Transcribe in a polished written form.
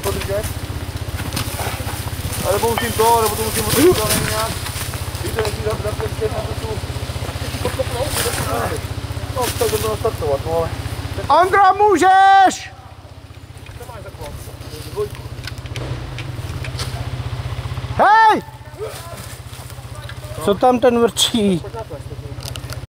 podržet. A nebo musím to, nebo to musím održet, to není nějak. Víte, jestli zapřed na tu podkopnout, no, tak to bylo startovat, no ale... Ondro, můžeš! Hej! Co tam ten vrčí?